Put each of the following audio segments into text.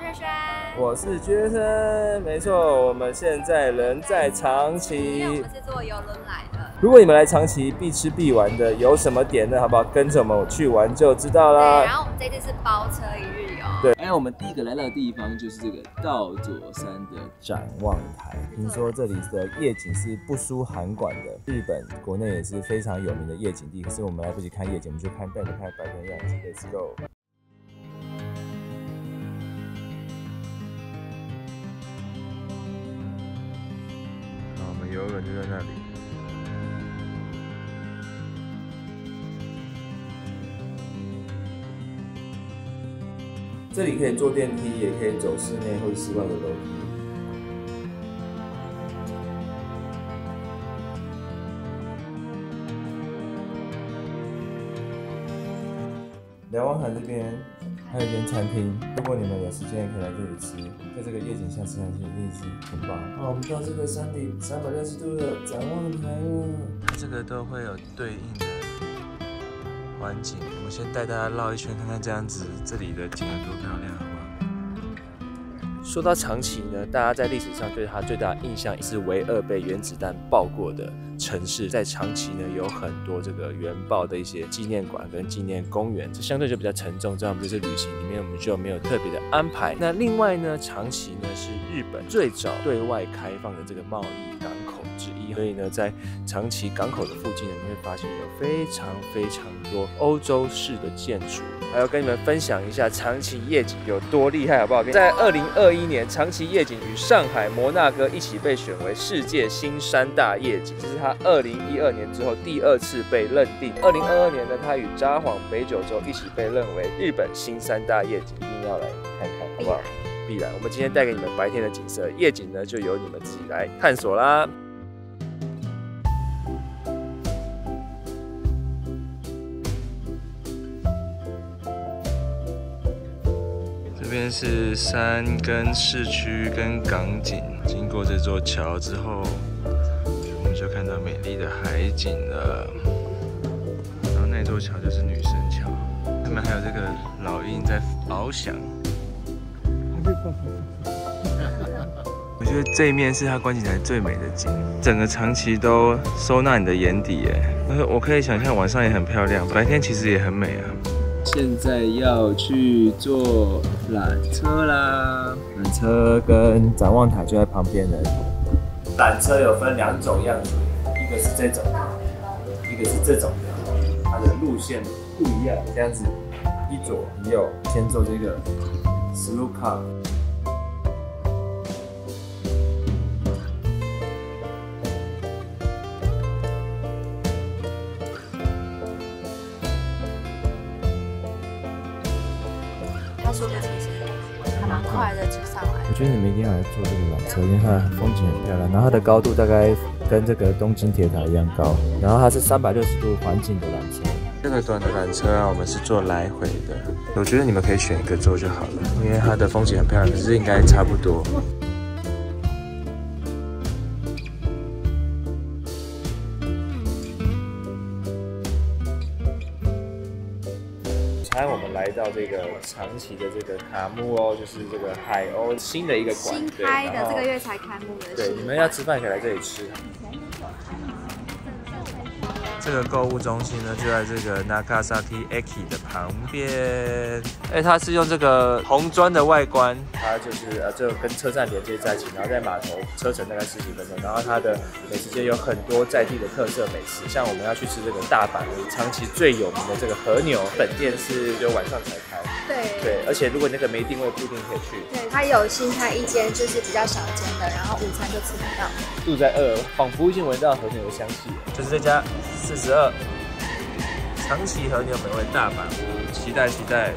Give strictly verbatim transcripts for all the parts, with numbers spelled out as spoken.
轩轩， 我是觉生，没错，我们现在人在长崎。 因为我们是坐游轮来的。 如果你们来长崎必吃必玩的有什么点呢？好不好？跟着我们去玩就知道啦。 对，然后我们这次是包车一日游。 对， 哎，我们第一个来到的地方就是这个稻佐山的展望台。听说这里的夜景是不输函馆的，日本国内也是非常有名的夜景地。可是我们来不及看夜景，我们就看带你看白天的样子。Let's go。我们游轮就在那里。这里可以坐电梯，也可以走室内或者室外的楼梯。瞭望台这边还有一间餐厅，如果你们有时间也可以来这里吃，在这个夜景下吃下去一定是很棒。哦，我们到这个山顶三百六十度的展望台了，它这个都会有对应的环景。我们先带大家绕一圈，看看这样子这里的景有多漂亮，好不好？说到长崎呢，大家在历史上对它最大的印象是唯二被原子弹爆过的城市。在长崎呢，有很多这个原爆的一些纪念馆跟纪念公园，这相对就比较沉重。在我们这次旅行里面，我们就没有特别的安排。那另外呢，长崎呢是日本最早对外开放的这个贸易港口之一，所以呢，在长崎港口的附近呢，你会发现有非常非常多欧洲式的建筑。还要跟你们分享一下长崎夜景有多厉害，好不好？在二零二一年，长崎夜景与上海摩纳哥一起被选为世界新三大夜景，这是它二零一二年之后第二次被认定。二零二二年呢，它与札幌、北九州一起被认为日本新三大夜景，一定要来看看，好不好？必然。我们今天带给你们白天的景色，夜景呢就由你们自己来探索啦。这边是山跟市区跟港景，经过这座桥之后，我们就看到美丽的海景了。然后那座桥就是女神桥，他们还有这个老鹰在翱翔。我觉得这一面是它观景台最美的景，整个长崎都收纳你的眼底耶。我可以想象晚上也很漂亮，白天其实也很美啊。现在要去坐缆车啦！缆车跟展望台就在旁边的。缆车有分两种样子，一个是这种，一个是这种的，它的路线不一样。这样子，一左一右，先坐这个 slow car。 他说的其实还蛮快的就上来。 我觉得你们一定要来坐这个缆车，因为它的风景很漂亮，然后它的高度大概跟这个东京铁塔一样高，然后它是三百六十度环景的缆车。这个短的缆车啊，我们是坐来回的。我觉得你们可以选一个坐就好了，因为它的风景很漂亮，可是应该差不多。我们来到这个长崎的这个卡木欧，就是这个海鸥新的一个馆， 新开的，这个月才开幕的。 对，你们要吃饭可以来这里吃。这个购物中心呢，就在这个 Nagasaki Eki 的旁边。哎，它是用这个红砖的外观，它就是呃，就跟车站连接在一起，然后在码头车程大概十几分钟。然后它的美食街有很多在地的特色美食，像我们要去吃这个大阪长崎最有名的这个和牛，本店是就晚上才开。 对对，而且如果那个没定位，不一定可以去。 对，它有新开一间，就是比较少见的，然后午餐就吃不到。 肚在饿，仿佛已经闻到和牛的香气。就是这家四十二长崎和牛美味大阪屋，期待期待。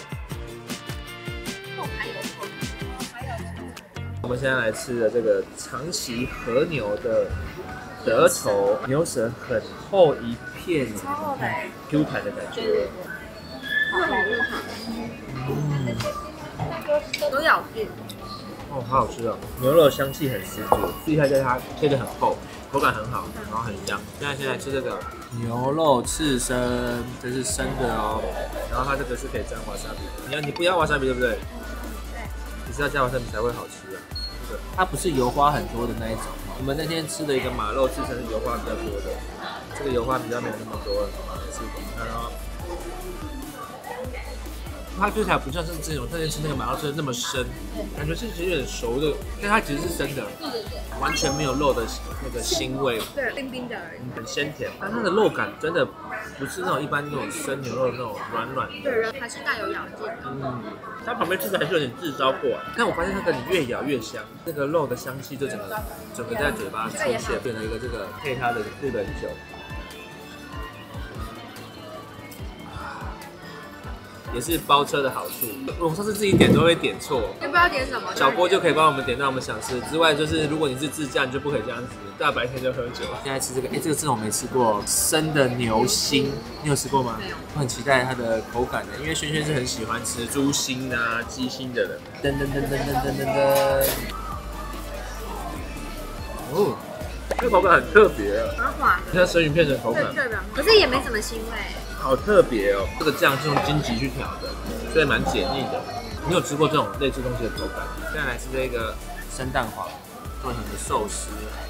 我们现在来吃的这个长崎和牛的德头牛舌，很厚一片， 超厚的 Q 弹的感觉。 对对对，又软又好。嗯，有咬劲。 哦，好好吃哦！牛肉香气很十足，厉害在它切得很厚，口感很好，然后很香。现在先来吃这个牛肉刺身，这是生的哦。然后它这个是可以沾瓦萨比，你要你不要瓦萨比对不对？对。 你知道加瓦萨比才会好吃啊。这个它不是油花很多的那一种。我们那天吃的一个马肉自称是油花比较多的，这个油花比较没有那么多了。吃给你看哦。它吃起来不像是这种特别吃那个马肉吃的那么生，感觉是其实有点熟的，但它其实是生的，完全没有肉的那个腥味， 对，冰冰的而已， 很鲜甜。但它的肉感真的不是那种一般那种生牛肉的那种软软的， 对，还是带有咬劲的。 嗯，它旁边其实还是有点炙烧过，但我发现它的你越咬越香，那个肉的香气就整个整个在嘴巴出现，变成一个这个配它的鹿人酒。也是包车的好处，我们上次自己点都会点错， 要不要点什么？ 小波就可以帮我们点到我们想吃。之外，就是如果你是自驾，你就不可以这样子，大白天就喝酒。现在吃这个，哎，这个真的我没吃过，生的牛心，你有吃过吗？ 没有。 我很期待它的口感的，因为轩轩是很喜欢吃猪心啊、鸡心的人。噔噔噔噔噔噔噔噔。哦，这个口感很特别， 蛮滑的， 像生鱼片的口感， 对的，可是也没什么腥味。 好特别哦！这个酱是用荆棘去调的，所以蛮解腻的。你有吃过这种类似东西的口感？现在来吃这个生蛋黄做成的寿司。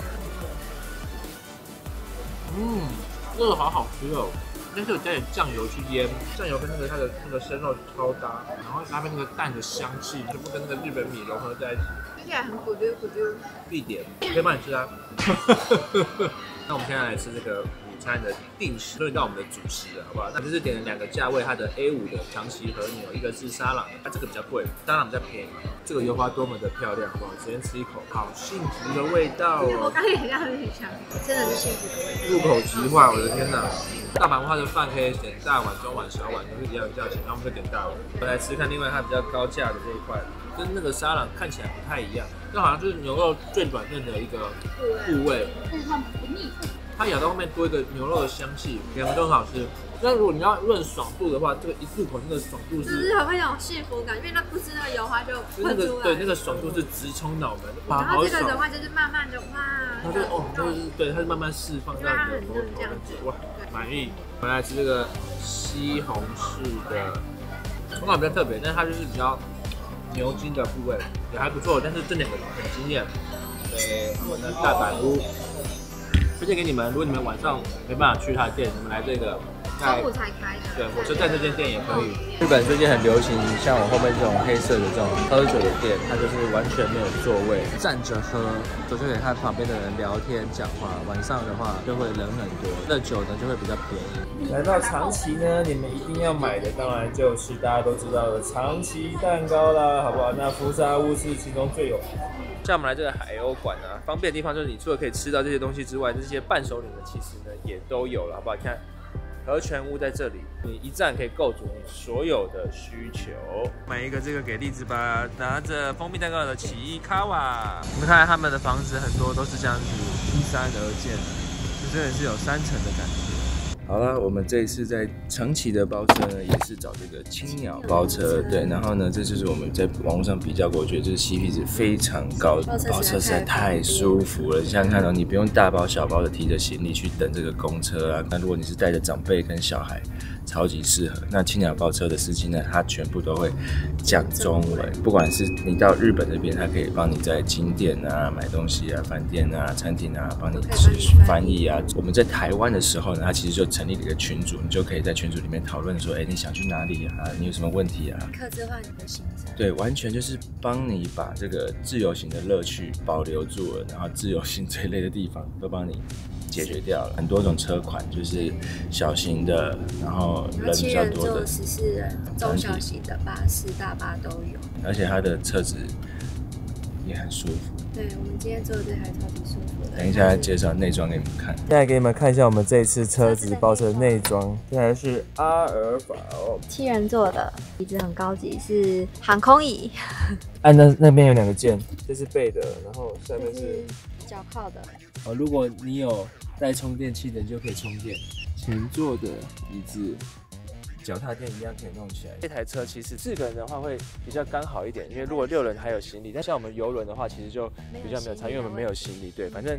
嗯，这个好好吃哦！但是有加点酱油去腌，酱油跟那个它的那个生肉超搭，然后搭配那个蛋的香气，全部跟那个日本米融合在一起， 吃起来很咕溜咕溜。 必点，可以帮你吃啊。那我们现在来吃这个午餐的定时，轮到我们的主食了，好不好？那就是点了两个价位，它的 A 五的长崎和牛，一个是沙朗，它这个比较贵，沙朗比较便宜。这个油花多么的漂亮，好不好？首先吃一口，好幸福的味道哦！ 我刚也这样子想，真的是幸福的味道。 入口即化，我的天哪！大阪话的饭可以点大碗、中碗、小碗都是一样的价钱，然后我们就点大碗。我来吃看另外它比较高价的这一块，跟那个沙朗看起来不太一样，这好像就是牛肉最软嫩的一个部位， 但是它不腻。 它咬到后面多一个牛肉的香气，两个都很好吃。那如果你要论爽度的话，这个一入口那个爽度是， 就是很会有幸福感，因为它不吃那个油花就喷出来。 对，那个爽度是直冲脑门，哇， 然后这个的好爽。 话就是慢慢的哇， 它就哦，就是对，它是慢慢释放到你的喉头，哇，满意。我来吃这个西红柿的，口感比较特别，但是它就是比较牛筋的部位也还不错，但是这两个很惊艳。对，我的大阪屋。推荐给你们，如果你们晚上没办法去他的店，你们来这个中午才开的， 对，火车站这间店也可以。日本最近很流行，像我后面这种黑色的这种喝酒的店，它就是完全没有座位，站着喝，就可以和旁边的人聊天讲话。晚上的话就会人很多，那酒呢就会比较便宜。来到长崎呢，你们一定要买的当然就是大家都知道的长崎蛋糕啦，好不好？那福沙屋是其中最有名的。像我们来这个海鸥馆啊，方便的地方就是你除了可以吃到这些东西之外，这些伴手礼呢，其实呢也都有了，好不好？看和泉屋在这里，你一站可以构筑你所有的需求。买一个这个给栗子吧，拿着蜂蜜蛋糕的奇异卡瓦。我们看他们的房子很多都是这样子依山而建，就真的是有山城的感觉。好了，我们这一次在长崎的包车呢，也是找这个青鸟包车，对，然后呢，这就是我们在网络上比较过，我觉得这个 C P 值非常高，包车实在太舒服了。你想想看哦，你不用大包小包的提着行李去等这个公车啊，那如果你是带着长辈跟小孩，超级适合。那青鸟包车的司机呢，他全部都会讲中文，不管是你到日本这边，他可以帮你在景点啊、买东西啊、饭店啊、餐厅啊，帮你翻译啊。我们在台湾的时候呢，他其实就成立了一个群组，你就可以在群组里面讨论说，哎，你想去哪里啊？你有什么问题啊？ 客制化你的行程。 对，完全就是帮你把这个自由行的乐趣保留住了，然后自由行最累的地方都帮你解决掉了。很多种车款，就是小型的，然后人比较多的， 十四人，中小型的巴士、大巴都有。 而且它的车子也很舒服。 对，我们今天坐的这台超级舒服的。 等一下介绍内装给你们看。现在给你们看一下我们这一次车子包车的内装，这台是阿尔法哦， 七人座的，椅子很高级，是航空椅。 啊，那那边有两个键，这是背的，然后下面是脚靠的。 哦，如果你有带充电器的，你就可以充电。前座的椅子， 脚踏垫一样可以弄起来。这台车其实四个人的话会比较刚好一点，因为如果六人还有行李，但像我们游轮的话，其实就比较没有差，因为我们没有行李。对，反正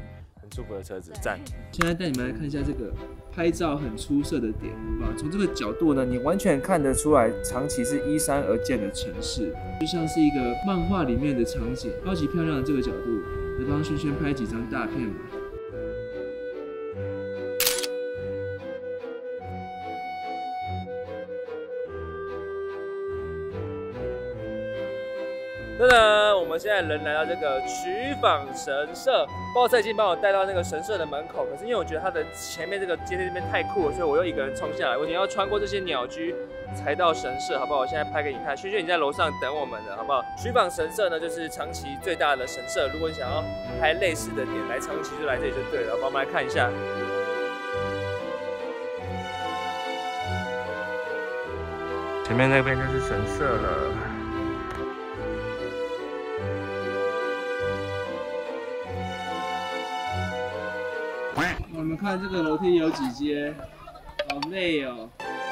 很舒服的车子，赞。 现在带你们来看一下这个拍照很出色的点，好不好？从这个角度呢，你完全看得出来，长崎是依山而建的城市，就像是一个漫画里面的场景，超级漂亮的这个角度，来帮轩轩拍几张大片吧。 那呢，我们现在人来到这个取访神社，报社已经帮我带到那个神社的门口，可是因为我觉得它的前面这个阶梯这边太酷了，所以我又一个人冲下来，我一定要穿过这些鸟居才到神社，好不好？我现在拍给你看，轩轩你在楼上等我们了，好不好？取访神社呢，就是长崎最大的神社，如果你想要拍类似的点，来长崎就来这里就对了，好不好？我们来看一下。前面那边就是神社了。 我们看这个楼梯有几阶，好累哦。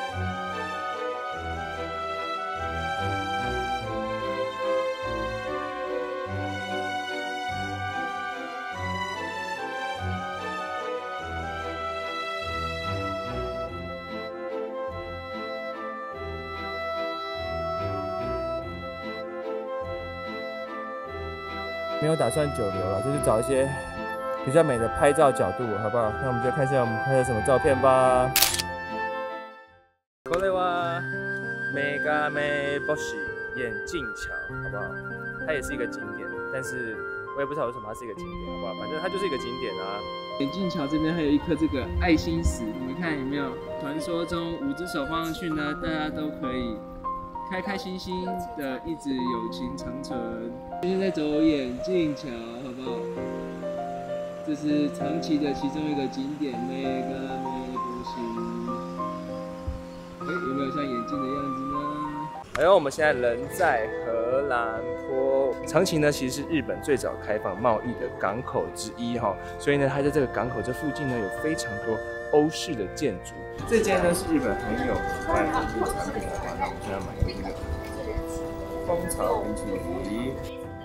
没有打算久留了，就是找一些比较美的拍照角度，好不好？那我们就看一下我们拍的什么照片吧。これはメガメボシ眼镜桥，好不好？它也是一个景点，但是我也不知道为什么它是一个景点，好不好？反正它就是一个景点啊。 眼镜桥这边还有一颗这个爱心石，你们看有没有？传说中五只手放上去呢，大家都可以开开心心的，一直友情长存。现在在走眼镜桥，好不好？这是长崎的其中一个景点，メガメボシ。哎，有没有像眼镜的样子呢？ 还有，我们现在人在荷兰坡。长崎呢，其实是日本最早开放贸易的港口之一哈，所以呢，它在这个港口这附近呢，有非常多欧式的建筑。这间呢是日本很有名的产品的话，那我们现在买的这个蜂巢冰淇淋。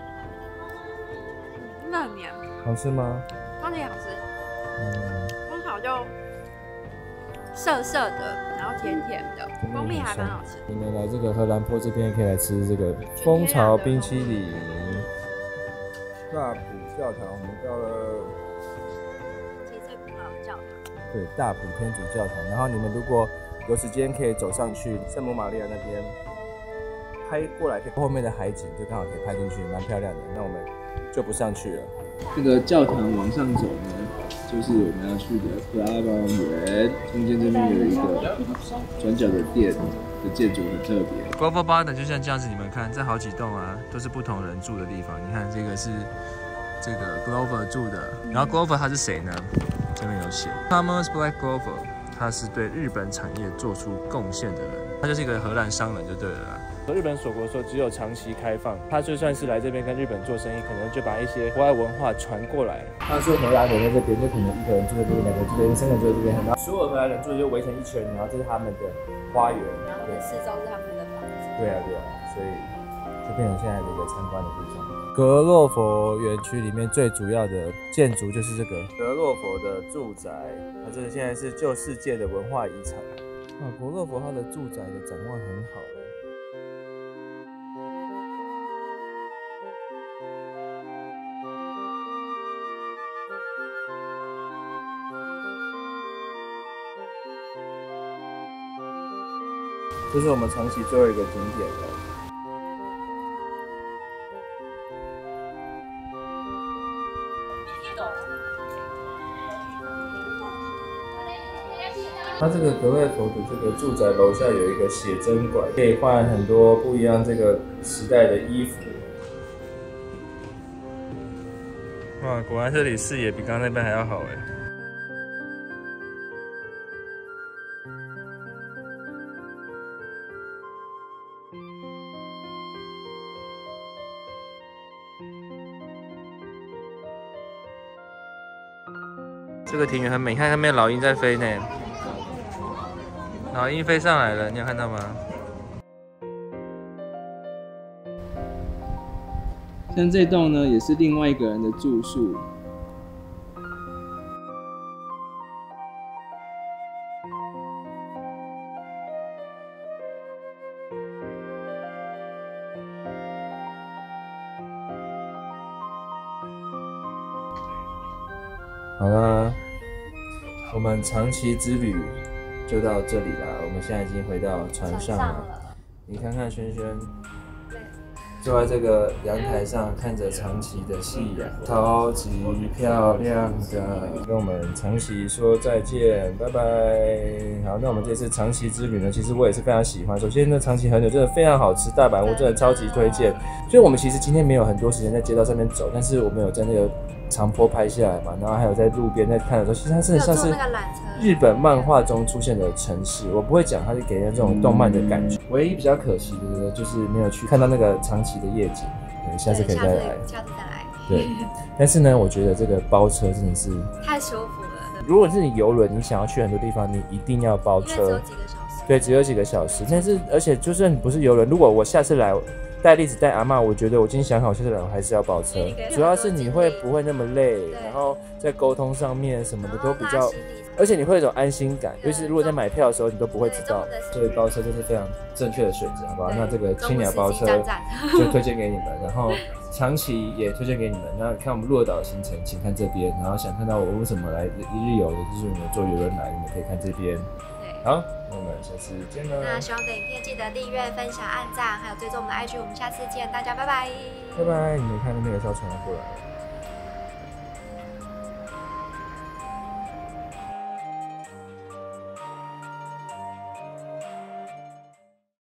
那很黏， 好吃吗？ 超级好吃。 嗯， 蜂巢就涩涩的，然后甜甜的，蜂蜜还蛮好吃的。 你们来这个荷兰坡这边可以来吃这个蜂巢冰淇淋。大埔教堂，我们到了。 其实最古老的教堂。 对，大埔天主教堂。然后你们如果有时间，可以走上去圣母玛利亚那边拍过来，后面的海景就刚好可以拍进去，蛮漂亮的。那我们就不上去了。 这个教堂往上走呢，就是我们要去的格拉邦园。中间这边有一个转角的店的建筑很特别。 Glover Garden 就像这样子，你们看，这好几栋啊，都是不同人住的地方。你看这个是这个 Glover 住的，然后 Glover 他是谁呢？这边有写 Thomas Black Glover， 他是对日本产业做出贡献的人，他就是一个荷兰商人就对了啦。日本锁国说只有长期开放，他就算是来这边跟日本做生意，可能就把一些国外文化传过来。他说荷兰人在这边就可能一个人住在这边，两个人住在这边，三个人住在这边，然后所有荷兰人住就围成一圈，然后这是他们的花园， 然后四周是他们的房子。 对啊对啊，所以就变成现在的一个参观的地方。格洛佛园区里面最主要的建筑就是这个格洛佛的住宅，那这个现在是旧世界的文化遗产。啊，格洛佛它的住宅的展望很好。这是我们长崎最后一个景点了。它这个格瑞佛的这个住宅楼下有一个写真馆，可以换很多不一样这个时代的衣服。哇，果然这里视野比刚刚那边还要好哎。这个庭园很美，你看那边老鹰在飞呢，老鹰飞上来了，你有看到吗？ 像这栋呢，也是另外一个人的住宿。 好啦，我们长崎之旅就到这里啦。我们现在已经回到船上了。你看看轩轩，坐在这个阳台上看着长崎的夕阳，超级漂亮的。跟我们长崎说再见，拜拜。好，那我们这次长崎之旅呢，其实我也是非常喜欢。首先呢，长崎和牛真的非常好吃，大阪屋真的超级推荐。所以我们其实今天没有很多时间在街道上面走，但是我们有在那个长坡拍下来嘛，然后还有在路边在看的时候，其实它真的像是日本漫画中出现的城市。我不会讲它是给人这种动漫的感觉。唯一比较可惜的就是没有去看到那个长崎的夜景，对，下次可以再来。 下次再来。 对，但是呢，我觉得这个包车真的是太舒服了。 如果是你游轮，你想要去很多地方，你一定要包车。 因为只有几个小时。 对，只有几个小时。但是而且就算你不是游轮，如果我下次来。带栗子带阿嬷，我觉得我今天想好，下次来我还是要包车。主要是你会不会那么累，然后在沟通上面什么的都比较，而且你会有一种安心感。尤其如果在买票的时候，你都不会知道，所以包车就是非常正确的选择，好不好？那这个青鸟包车就推荐给你们，然后长崎也推荐给你们。那看我们鹿儿岛的行程，请看这边。然后想看到我为什么来一日游的，就是我们坐游轮来，你们可以看这边。好，那我们下次见了。 那喜欢我的影片记得订阅、分享、按赞，还有追踪我们的 I G。我们下次见，大家拜拜。 拜拜！你们看那边有艘船过来。